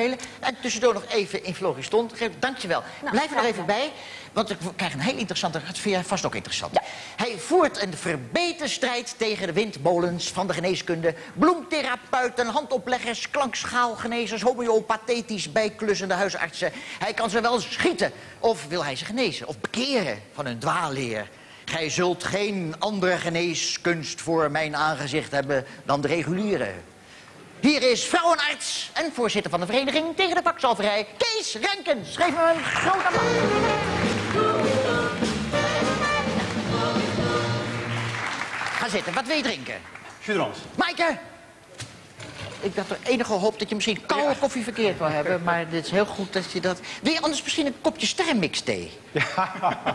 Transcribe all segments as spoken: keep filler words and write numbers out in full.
En tussendoor nog even in Floriston. Dankjewel. Nou, Blijf er nog graag even bij, want ik krijg een heel interessante... Dat vind jij vast ook interessant. Ja. Hij voert een verbeten strijd tegen de windmolens van de geneeskunde. Bloemtherapeuten, handopleggers, klankschaalgenezers... homeopathetisch bijklussende huisartsen. Hij kan ze wel schieten. Of wil hij ze genezen? Of bekeren van hun dwaalleer? Gij zult geen andere geneeskunst voor mijn aangezicht hebben dan de reguliere. Hier is vrouwenarts en voorzitter van de vereniging tegen de kwakzalverij, Kees Renkens. Geef hem een grote applaus. Ga zitten, wat wil je drinken? Jus Maaike! Ik had er enige hoop dat je misschien koude koffie verkeerd wil hebben, maar dit is heel goed dat je dat... Wil je anders misschien een kopje sterrenmix thee? Ja.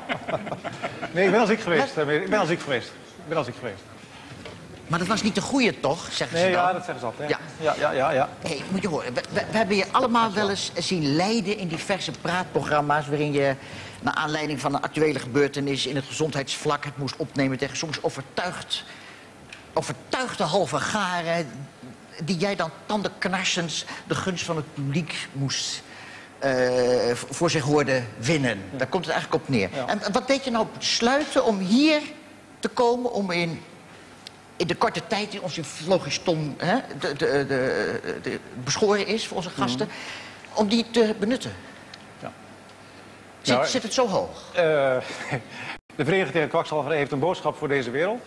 Nee, ik ben al ziek geweest. Ik ben al ziek geweest. Ik ben al ziek geweest. Maar dat was niet de goeie, toch, zeggen Nee, ze dan? ja, dat zeggen ze altijd. Ja. Ja, ja, ja, ja. Hé, moet je horen, we, we, we hebben je allemaal wel eens zien lijden in diverse praatprogramma's... waarin je, naar aanleiding van een actuele gebeurtenis in het gezondheidsvlak... het moest opnemen tegen soms overtuigd, overtuigde halve garen... die jij dan tandenknarsens de gunst van het publiek moest... Uh, voor zich hoorde winnen. Ja. Daar komt het eigenlijk op neer. Ja. En wat deed je nou besluiten om hier te komen... om in... in de korte tijd die onze Floriston hè, de, de, de, de beschoren is voor onze gasten... Mm. om die te benutten? Ja. Zit, nou, zit het zo hoog? Uh, de Vereniging tegen Kwakzalverij heeft een boodschap voor deze wereld.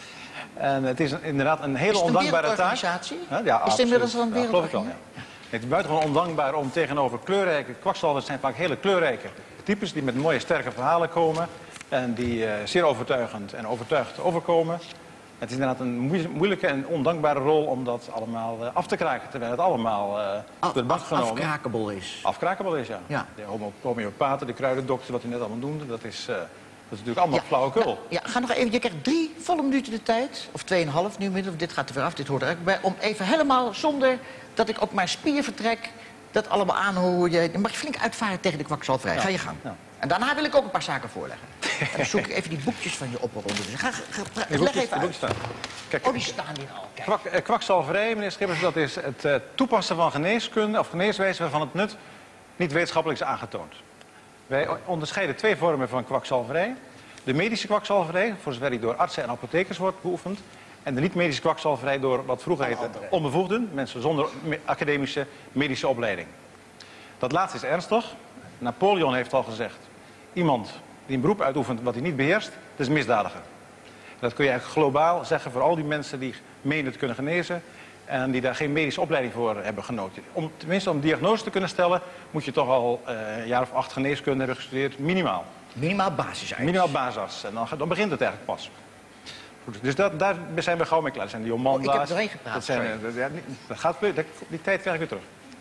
En het is een, inderdaad een hele ondankbare taak. Is het een wereldorganisatie? Huh? Ja, is het inmiddels een wereldorganisatie? Ja, ja. Het is buitengewoon ondankbaar om tegenover kleurrijke... Kwakzalvers zijn vaak hele kleurrijke types... die met mooie, sterke verhalen komen... en die uh, zeer overtuigend en overtuigd overkomen... Het is inderdaad een moeilijke en ondankbare rol om dat allemaal uh, af te kraken. Terwijl het allemaal uh, af, door de bank genomen... Afkrakabel is. Afkrakabel is, ja. ja. De homeopaten, de kruidendokter, wat u net allemaal noemde, dat is, uh, dat is natuurlijk allemaal ja. flauwekul. Ja, ja, ga nog even, je krijgt drie volle minuten de tijd, of tweeënhalf nu inmiddels, dit gaat er weer af, dit hoort er ook bij, om even helemaal zonder dat ik ook maar spier vertrek, dat allemaal aanhoor je. Dan mag je flink uitvaren tegen de kwakzalverij. Ja. Ga je gang. Ja. En daarna wil ik ook een paar zaken voorleggen. En dan zoek ik even die boekjes van je op eronder. Dus ga, ga, ga, leg boekjes, even uit. Staan. Kijk, oh, die staan hier al. Kijk. Kwak, eh, kwakzalverij, meneer Schippers, dat is het uh, toepassen van geneeskunde of geneeswijze waarvan het nut niet wetenschappelijk is aangetoond. Wij onderscheiden twee vormen van kwakzalverij. De medische kwakzalverij, voor zover die door artsen en apothekers wordt beoefend. En de niet-medische kwakzalverij door wat vroeger heette onbevoegden, mensen zonder academische medische opleiding. Dat laatste is ernstig. Napoleon heeft al gezegd, iemand die een beroep uitoefent wat hij niet beheerst, dat is misdadiger. Dat kun je eigenlijk globaal zeggen voor al die mensen die menen te kunnen genezen en die daar geen medische opleiding voor hebben genoten. Om, tenminste, om diagnose te kunnen stellen, moet je toch al uh, een jaar of acht geneeskunde hebben gestudeerd, minimaal. Minimaal basisarts. Minimaal basisarts. En dan, dan begint het eigenlijk pas. Goed, dus dat, daar zijn we gauw mee klaar. Dat zijn die Jomanda's. Oh, ik heb er doorheen gepraat. Dat zijn, dat, ja, dat gaat, dat, die tijd krijg ik weer terug.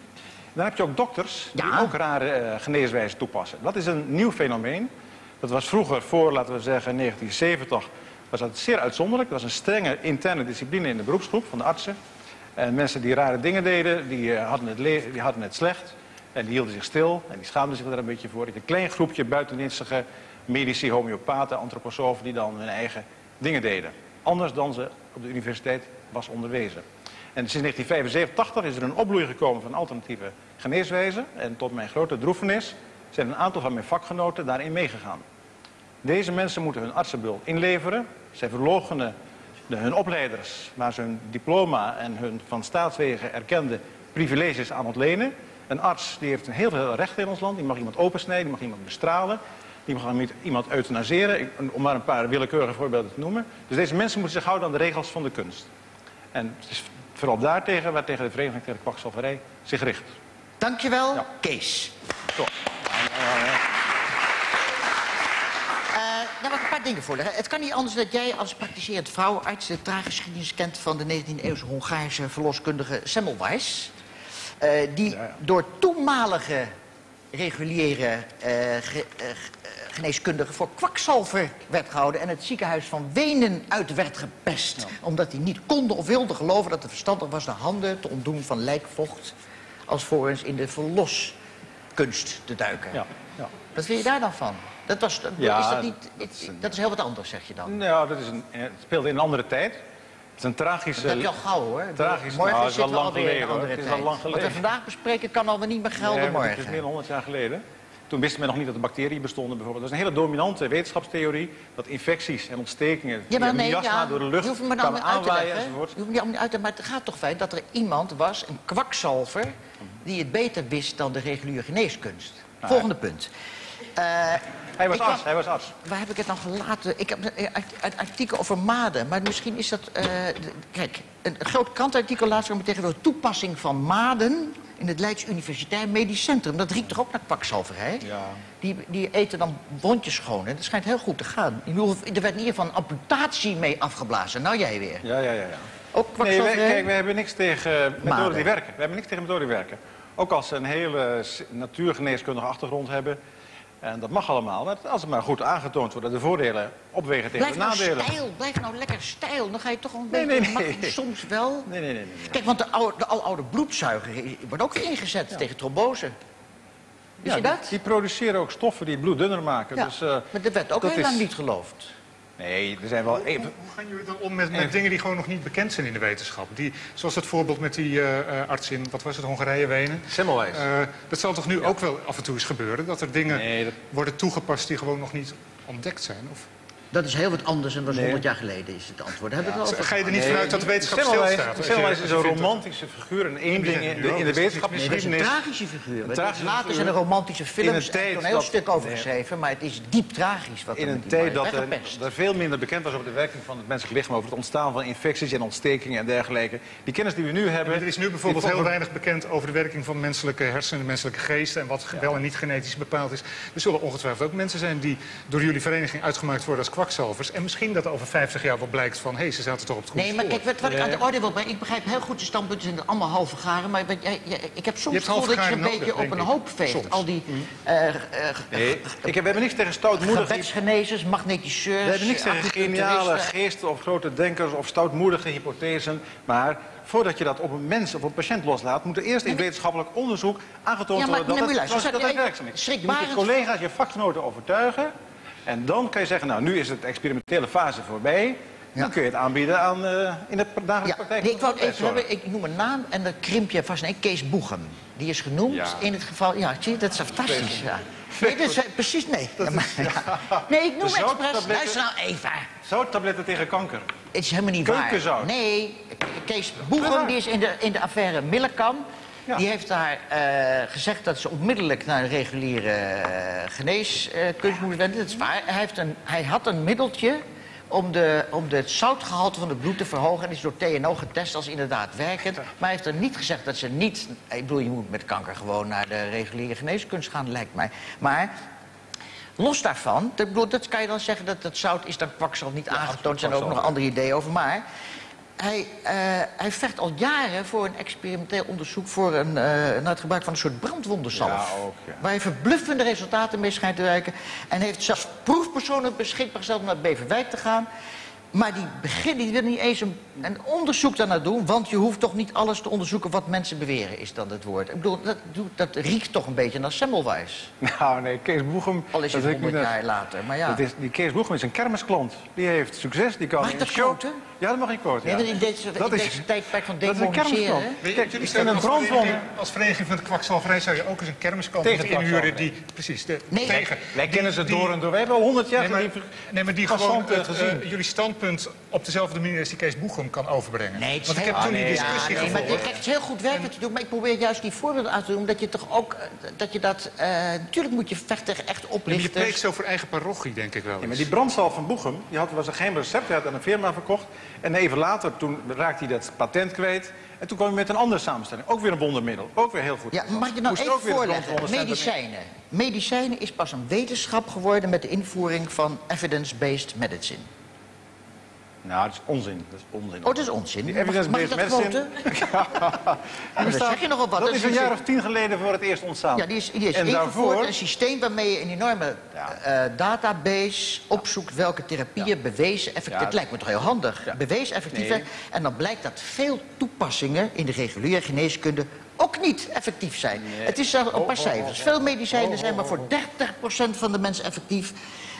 Dan heb je ook dokters die ja. ook rare uh, geneeswijzen toepassen. Dat is een nieuw fenomeen. Dat was vroeger, voor laten we zeggen negentien zeventig, was dat zeer uitzonderlijk. Dat was een strenge interne discipline in de beroepsgroep van de artsen. En mensen die rare dingen deden, die, uh, hadden, het le die hadden het slecht. En die hielden zich stil en die schaamden zich er een beetje voor. Een klein groepje buitendienstige medici, homeopaten, antroposofen die dan hun eigen dingen deden. Anders dan ze op de universiteit was onderwezen. En sinds negentien vijfenzeventig is er een opbloei gekomen van alternatieve geneeswijzen. En tot mijn grote droefenis zijn een aantal van mijn vakgenoten daarin meegegaan. Deze mensen moeten hun artsenbul inleveren. Zij verloochenen hun opleiders, waar ze hun diploma en hun van staatswegen erkende privileges aan ontlenen. Een arts die heeft een heel veel rechten in ons land. Die mag iemand opensnijden, die mag iemand bestralen. Die mag iemand euthanaseren, om maar een paar willekeurige voorbeelden te noemen. Dus deze mensen moeten zich houden aan de regels van de kunst. En het is vooral daartegen waar tegen de Vereniging tegen de Kwakzalverij zich richt. Dankjewel, ja. Kees. Zo. Nou, wat een paar dingen voorleggen. Het kan niet anders dat jij als praktiserend vrouwenarts de traaggeschiedenis kent van de negentiende-eeuwse Hongaarse verloskundige Semmelweis. Uh, die ja, ja. door toenmalige reguliere uh, ge, uh, geneeskundige voor kwakzalver werd gehouden en het ziekenhuis van Wenen uit werd gepest. Ja. Omdat hij niet konde of wilde geloven dat het verstandig was de handen te ontdoen van lijkvocht alvorens in de verloskunst te duiken. Ja. Ja. Wat vind je daar dan van? Dat, was, ja, is dat, niet, het, dat is heel wat anders, zeg je dan? Nou, dat is een, het speelde in een andere tijd. Het is een tragische... Dat heb je al gauw, hoor. Tragisch. Morgen Nou, het is al zitten we lang alweer in een geleden, hoor. andere Het is tijd. al lang geleden. Wat we vandaag bespreken kan alweer niet meer gelden Nee, maar morgen. Het is meer dan honderd jaar geleden. Toen wisten men nog niet dat er bacteriën bestonden, bijvoorbeeld. Dat is een hele dominante wetenschapstheorie, dat infecties en ontstekingen Ja, maar via nee, miasma ja, door de je lucht hoeft me dan kwamen niet uit te aanwaaien leggen. enzovoort. Je hoeft me niet uit te leggen, maar het gaat toch feit dat er iemand was, een kwakzalver, die het beter wist dan de reguliere geneeskunst. Nou, Volgende punt. Uh, Hij was ik arts, kwam- hij was arts. Waar heb ik het dan gelaten? Ik heb een een artikel over maden, maar misschien is dat... eh, de- kijk, een groot krantartikel laatst over tegen de toepassing van maden in het Leids Universitair Medisch Centrum. Dat riekt toch ook naar kwakzalverij? Ja. Die, die eten dan wondjes schoon en dat schijnt heel goed te gaan. Ik bedoel, er werd in ieder geval een amputatie mee afgeblazen. Nou, jij weer. Ja, ja, ja. ja. Ook Nee, kwakzalverij? wij, kijk, wij hebben niks tegen methoden Maden. die werken. We hebben niks tegen methoden die werken. Ook als ze een hele s- natuurgeneeskundige achtergrond hebben. En dat mag allemaal. Maar als het maar goed aangetoond wordt dat de voordelen opwegen tegen Blijf de nou nadelen. stijl, blijf nou lekker stijl. Dan ga je toch wel een Nee, beetje nee, nee. makkelijk soms wel. Nee, nee, nee. nee, nee. Kijk, want de, oude, de aloude bloedzuiger i- wordt ook ingezet tegen trombose. Wist Ja, je die- dat? Die produceren ook stoffen die het bloed dunner maken. Ja, Dus, eh, maar dat werd ook dat heel is- lang niet geloofd. Nee, er zijn wel even... Hoe gaan jullie dan om met, met dingen die gewoon nog niet bekend zijn in de wetenschap? Die, zoals het voorbeeld met die eh, eh, arts in, wat was het, Hongarije, Wenen? Semmelweis. Eh, dat zal toch nu ook wel af en toe eens gebeuren? Dat er dingen Nee, dat- worden toegepast die gewoon nog niet ontdekt zijn? Of Dat is heel wat anders en was Nee. honderd jaar geleden, is het antwoord. Daar hebben we het al over ga je er niet Nee, vanuit dat de wetenschap Semmelweis- stilstaat? als je- Semmelweis als is je een vindt dat- romantische figuur en één Die ding zijn in nu de, ook, in de dus dat is wetenschap. niet Nee, dat is een geschiedenis. tragische figuur. Het tragische is later figuur. zijn er romantische films In een tijd en een heel dat- stuk over nee. geschreven, maar het is diep tragisch wat er In met een die tijd man dat is er, weggepest. er veel minder bekend was over de werking van het menselijk lichaam, over het ontstaan van infecties en ontstekingen en dergelijke. Die kennis die we nu hebben... Er is nu bijvoorbeeld die- heel weinig bekend over de werking van menselijke hersenen, menselijke geest en wat wel en niet genetisch bepaald is. Er zullen ongetwijfeld ook mensen zijn die door jullie vereniging uitgemaakt worden als kwakzalvers. En misschien dat over vijftig jaar wel blijkt van, hé, hey, ze zaten toch op het goede Nee, maar spoor. kijk, wat, wat ik aan de orde wil brengen, ik begrijp heel goed de standpunten zijn allemaal halve garen, maar wat jij- jij- ik heb soms hebt het gevoel dat je halve een garen beetje nodig, op een denk hoop ik. veegt. Soms. Al die eh, eh, Nee, ik heb, we hebben niks tegen stoutmoedige... gebedsgenezers, magnetiseurs, We hebben niks tegen geniale acupuncturisten. geesten of grote denkers of stoutmoedige hypothesen. Maar voordat je dat op een mens of op een patiënt loslaat, moet er eerst in wetenschappelijk onderzoek aangetoond Ja, maar worden dat nee, het, maar luister, dat het ik- werkzaam is. Je moet je schrikbarend- collega's, je vakgenoten overtuigen. En dan kan je zeggen, nou, nu is het experimentele fase voorbij. Ja. Dan kun je het aanbieden aan, eh, in de dagelijkse Ja, praktijk. nee, ik wou het even Gezondheidszorg. hebben, ik noem een naam en dan krimp je vast. Nee, Kees Boegem. Die is genoemd Ja. in het geval... Ja, zie je, dat is fantastisch. Ja. Nee, dat is, eh, precies, nee. Ja, maar- ja. Nee, ik noem De expres. zouttabletten- Luister nou even. Zouttabletten tegen kanker. Het is helemaal niet waar. Keukenzout. Nee, Kees Boegem, die is in de, in de affaire Millekam. Ja. Die heeft daar eh, gezegd dat ze onmiddellijk naar een reguliere uh, geneeskunst moeten wenden. Dat is waar. Hij, heeft een, hij had een middeltje om, de, om de, het zoutgehalte van het bloed te verhogen. En is door T N O getest als inderdaad werkend. Maar hij heeft er niet gezegd dat ze niet... Ik bedoel, je moet met kanker gewoon naar de reguliere geneeskunst gaan, lijkt mij. Maar... Los daarvan, ik bedoel, dat kan je dan zeggen dat het zout is dan kwakzalver niet aangetoond. Er zijn ook nog andere ideeën over. Maar hij, uh, hij vecht al jaren voor een experimenteel onderzoek voor een, uh, naar het gebruik van een soort brandwondensalf. Ja, ook, ja. Waar hij verbluffende resultaten mee schijnt te werken. En heeft zelfs proefpersonen beschikbaar gesteld om naar Beverwijk te gaan. Maar die, begin, die wil niet eens een, een onderzoek daarnaar doen, want je hoeft toch niet alles te onderzoeken wat mensen beweren, is dan het woord. Ik bedoel, dat, dat riekt toch een beetje naar Semmelweis. Nou nee, Kees Boegem... Al is dat het weet ik honderd niet, jaar later, maar ja. dat is, die Kees Boegem is een kermisklant. Die heeft succes, die kan Mag ik in dat een show... quoten? Ja, dat mag ik quoten. Nee, Ja. maar in deze, Dat in is- deze tijdperk van dat is een demoniseren... kermisklant. hè? Kijk, Jullie en zijn een als brandwond... vereniging, als vereniging van de kwakzalverij zou je ook eens een kermiskant Tegen moeten inhuren kwakzalverij. die... Precies, de, Nee, tegen. Wij kennen ze die- door en door. We hebben al honderd jaar Nee, maar, die nee, maar die gewoon passanten het, gezien. eh, jullie standpunt op dezelfde manier als die Kees Boegem kan overbrengen. Nee, het is Want ik heel- heb toen Ah, die nee, discussie Ja, nee, maar gevolgd. kijk, het is heel goed werk wat je doet, maar ik probeer juist die voorbeelden aan te doen, omdat je toch ook, eh, dat je dat, eh, natuurlijk moet je vechten tegen echt Nee, maar je oplichters. preekt zo voor eigen parochie, denk ik wel Ja, maar eens. die brandsalf van Boegem, die had, was een geheim recept. Hij had aan een firma verkocht. En even later, toen raakte hij dat patent kwijt. En toen kwam hij met een andere samenstelling. Ook weer een wondermiddel. Ook weer heel goed. Ja, mag je nou Moest er even ook weer een voorleggen? brandwondencentrum in. Medicijnen. Medicijnen is pas een wetenschap geworden met de invoering van evidence-based medicine. Nou, dat is onzin. Dat is onzin. Oh, dat is onzin. Die Mag, mag ik evidence-based dat medicine... quoten? Dan zeg je nogal wat. Dat Dat is is een een- jaar of tien geleden voor het eerst ontstaan. Ja, die is, die is en ingevoerd. daarvoor... Een systeem waarmee je een enorme Ja. eh, database opzoekt welke therapieën bewezen effectief... Ja. Het lijkt me toch heel handig. Ja. Bewezen effectief. Nee. zijn. En dan blijkt dat veel toepassingen in de reguliere geneeskunde ook niet effectief zijn. Nee. Het is zelfs een Ho, paar ho, cijfers. ho, ho. Veel medicijnen Ho, zijn ho, maar voor ho. dertig procent van de mensen effectief.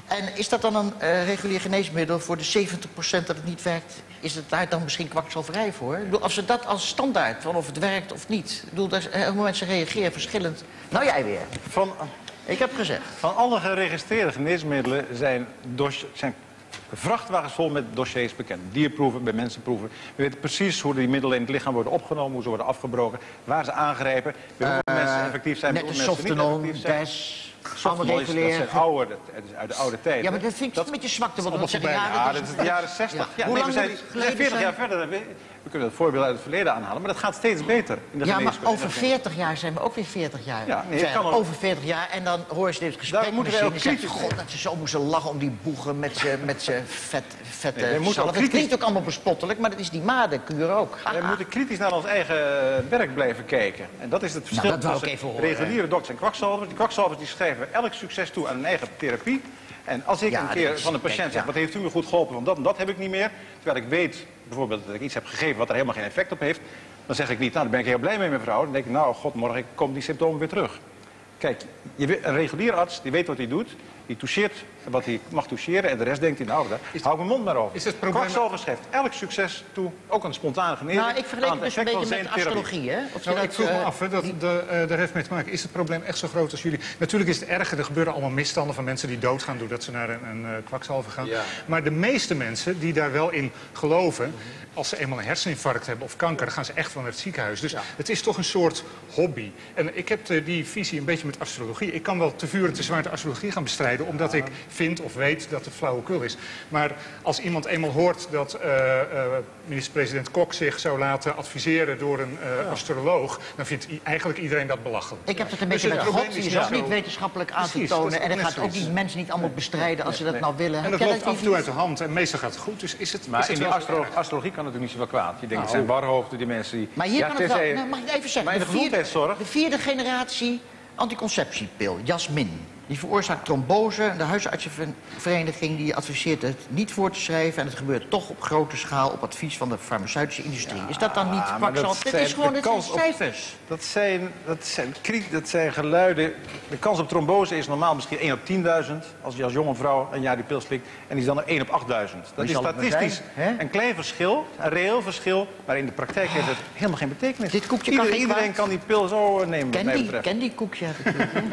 En is dat dan een uh, regulier geneesmiddel voor de zeventig procent dat het niet werkt? Is het daar dan misschien kwakzalverij voor? Ik bedoel, als ze dat als standaard, van of het werkt of niet... Ik bedoel, daar, heel veel mensen reageren verschillend. Nou, jij weer. Van, Ik heb gezegd. van alle geregistreerde geneesmiddelen zijn, dos, zijn vrachtwagens vol met dossiers bekend. Dierproeven, bij mensenproeven. We weten precies hoe die middelen in het lichaam worden opgenomen, hoe ze worden afgebroken, waar ze aangrijpen, bij hoeveel uh, mensen effectief zijn, net bij de hoeveel mensen niet Softenon, effectief zijn. Des, Softenon is, dat zijn oude, dat is uit de oude tijd. Ja, maar dat vind ik dat een beetje zwakte, want dat allemaal zeggen voorbij. ja, Ja, dat is de jaren zestig. Ja. Ja, Hoe nee, lang we zijn, moet het we zijn geleden veertig zijn? jaar verder. We, we kunnen het voorbeeld uit het verleden aanhalen, maar dat gaat steeds beter in de Ja, maar geneeskunde. over veertig jaar zijn we ook weer veertig jaar. Ja, nee, Zijn kan ook. over veertig jaar en dan hoor je dit gesprek Daar moeten we misschien ook en zeggen, kritisch god, dat ze zo moesten lachen om die boegen met z'n met z'n vet, vette Nee, we moeten zalf. ook Het kritisch- klinkt ook allemaal bespottelijk, maar dat is die madenkuur ook. We moeten kritisch naar ons eigen werk blijven kijken. En dat is het verschil dat wou ik tussen even horen, reguliere dokters en kwakzalvers. Die kwakzalvers die schrijven elk succes toe aan een eigen therapie. En als ik Ja, een keer dat is- van een patiënt kijk, zeg, ja. wat heeft u me goed geholpen, want dat en dat heb ik niet meer. Terwijl ik weet bijvoorbeeld dat ik iets heb gegeven wat er helemaal geen effect op heeft. Dan zeg ik niet, nou daar ben ik heel blij mee mevrouw. Dan denk ik, nou god, morgen komen die symptomen weer terug. Kijk, je, weet- een reguliere arts die weet wat hij doet. Die toucheert wat hij mag toucheren en de rest denkt hij, nou, daar hou ik mijn mond maar over. is het probleem- Kwakzalver schrijft elk succes toe, ook een spontane genezing. Nou, ik vergelijk aan het dus een effect van beetje met zijn therapie. astrologie, hè? Of je Nou, dat, ik vroeg me eh, af, hè, dat, de, uh, daar heeft mee te maken. Is het probleem echt zo groot als jullie? Natuurlijk is het erger. Er gebeuren allemaal misstanden van mensen die doodgaan doordat ze naar een, een uh, kwakzalver gaan. Ja. Maar de meeste mensen die daar wel in geloven, als ze eenmaal een herseninfarct hebben of kanker, dan gaan ze echt wel naar het ziekenhuis. Dus Ja. het is toch een soort hobby. En ik heb uh, die visie een beetje met astrologie. Ik kan wel te vuur en te zwaar de astrologie gaan bestrijden, omdat ik vind of weet dat het flauwekul is. Maar als iemand eenmaal hoort dat uh, uh, minister-president Kok zich zou laten adviseren door een uh, astroloog, dan vindt i- eigenlijk iedereen dat belachelijk. Ik heb het een Dus beetje het met probleem God, is die is niet ook zo- niet wetenschappelijk aan te Precies, dat is tonen. ook En dat net gaat ook zoiets. die mensen niet allemaal bestrijden als ze dat nou willen. En dat Ken loopt je af en die toe uit de hand en meestal gaat het goed. Dus is het, Maar is in het die wel astro erg? astrologie kan het natuurlijk niet zo wel kwaad. Je denkt, het zijn warhoofden, die mensen die... Maar hier ja, kan het wel. tenzij- Nou, mag ik even zeggen? Maar in de vierde, gezondheidszorg... de vierde generatie anticonceptiepil, Jasmin. Die veroorzaakt trombose. De huisartsenvereniging die adviseert het niet voor te schrijven. En het gebeurt toch op grote schaal op advies van de farmaceutische industrie. Is dat dan niet maar kwakzalver? dat Dit zijn is gewoon de dit zijn kans op- cijfers. Dat zijn, dat, zijn, kri- dat zijn geluiden. De kans op trombose is normaal misschien één op tienduizend. Als je als jonge vrouw een jaar die pil slikt. En die is dan er één op achtduizend. Dat Wie is zal het maar statistisch zijn, hè? een klein verschil, een reëel verschil. Maar in de praktijk heeft het helemaal geen betekenis. Dit koekje kan Ieder- geen Iedereen kwaad. kan die pil zo eh, nemen, wat mij Candy, betreft. candy koekje heb ik hier.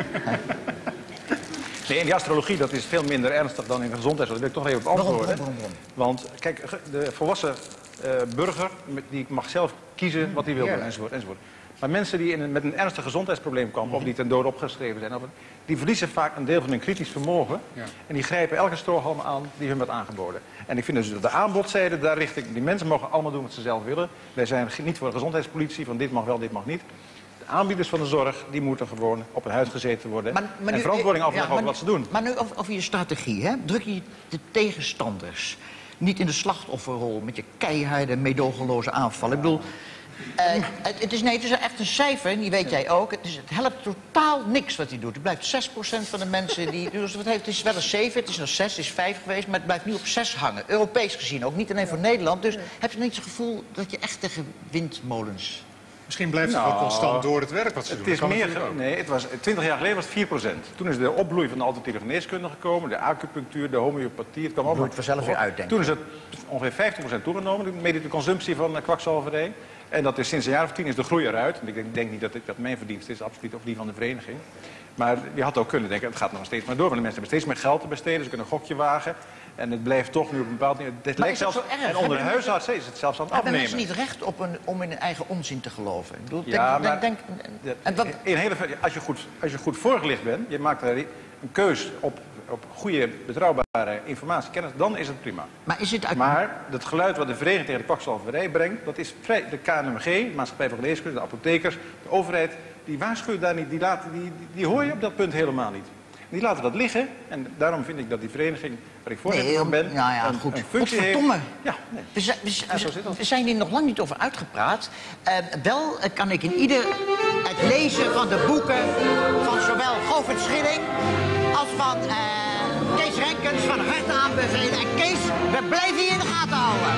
Nee, in die astrologie dat is veel minder ernstig dan in de gezondheidszorg. Dat wil ik toch even op Waarom, antwoorden. waarom, waarom? Want kijk, ge- de volwassen eh, burger met- die mag zelf kiezen wat hij wil doen, Ja. enzovoort, enzovoort. Maar mensen die in een, met een ernstig gezondheidsprobleem komen, of die ten dode opgeschreven zijn, of, die verliezen vaak een deel van hun kritisch vermogen. Ja. En die grijpen elke strohalm aan die hun wordt aangeboden. En ik vind dus dat de aanbodzijde, daar richt ik, die mensen mogen allemaal doen wat ze zelf willen. Wij zijn ge- niet voor de gezondheidspolitie, van dit mag wel, dit mag niet. De aanbieders van de zorg, die moeten gewoon op hun huid gezeten worden. Maar- maar en nu- verantwoording afleggen ja, over maar wat ze doen. Maar nu over, over je strategie, hè? Druk je de tegenstanders niet in de slachtofferrol met je keiharde, meedogenloze aanvallen. Ik bedoel, eh, het, het is, nee, het is echt een cijfer, en die weet jij ook. Het, is, het helpt totaal niks wat hij doet. Het blijft zes procent van de mensen die... Dus wat heeft, het is wel een zeven, het is nog zes, het is vijf geweest, maar het blijft nu op zes hangen. Europees gezien ook, niet alleen voor Nederland. Dus heb je niet het gevoel dat je echt tegen windmolens... Misschien blijft het Nou, wel constant door het werk wat ze doen. Het is Dat kan meer. natuurlijk ge- ook. Nee, het was, twintig jaar geleden was het vier procent. Toen is de opbloei van de alternatieve geneeskunde gekomen, de acupunctuur, de homeopathie. Het kwam allemaal. Bloeit vanzelf weer uit, denk ik. Toen is het ongeveer vijftig procent toegenomen, de medische consumptie van eh, kwakzalverij. En dat is sinds een jaar of tien is de groei eruit. En ik denk, denk niet dat ik, dat mijn verdienst is, absoluut, of die van de vereniging. Maar je had ook kunnen denken, het gaat nog steeds maar door. Want de mensen hebben steeds meer geld te besteden, ze kunnen een gokje wagen. En het blijft toch nu op een bepaald niveau. Het lijkt is dat zelfs, zo erg? en onder de Hebben huisartsen is het zelfs aan het Hebben afnemen. mensen niet recht op een, om in hun eigen onzin te geloven? Ik bedoel, Ja, denk, maar denk, denk, en wat, in hele, als, je goed, als je goed voorgelicht bent, je maakt een keus op, op goede, betrouwbare informatie, kennis, dan is het prima. maar is het uit... Maar dat geluid wat de vereniging tegen de kwakzalverij brengt, dat is vrij. De K N M G, de Maatschappij voor Geneeskunde, de apothekers, de overheid, die waarschuwen daar niet, die, laten, die, die, die hoor je op dat punt helemaal niet. Die laten dat liggen en daarom vind ik dat die vereniging, waar ik voorzitter van ben, nou ja, een, goed. een functie heeft. Godverdomme. Ja, nee. We zijn, we, Ja, zo zit dat. we zijn hier nog lang niet over uitgepraat. Uh, wel uh, kan ik in ieder het lezen van de boeken van zowel Govert Schilling als van uh, Kees Renkens van harte aanbevelen. En Kees, we blijven je in de gaten houden.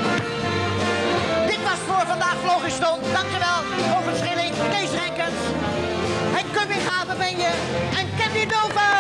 Dit was voor vandaag Vlogiston. Dankjewel, Govert Schilling, Kees Renkens. En Cumminghaven ben je. En Candy Nova.